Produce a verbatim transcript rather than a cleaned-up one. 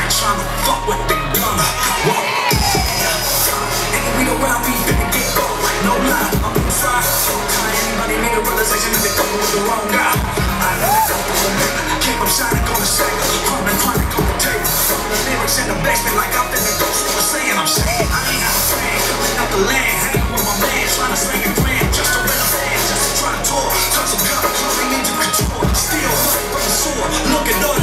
trying to fuck with the gun. Whoa. Ain't we around me, finna get go. No lie, I'm on fire. Anybody need a realization that they fucking with the wrong guy. I know they don't believe it. Keep them shining on the second. Hard and chronic on the table. Fucking the lyrics in the basement like I'm finna go. So I'm saying, I'm saying, I ain't have a friend. Coming out the land, hanging with my man. Trying to sling a grand, just to win a fan. Just to try to tour. Touch some gun, cause we need to control. Steal money from the sword. Look at us.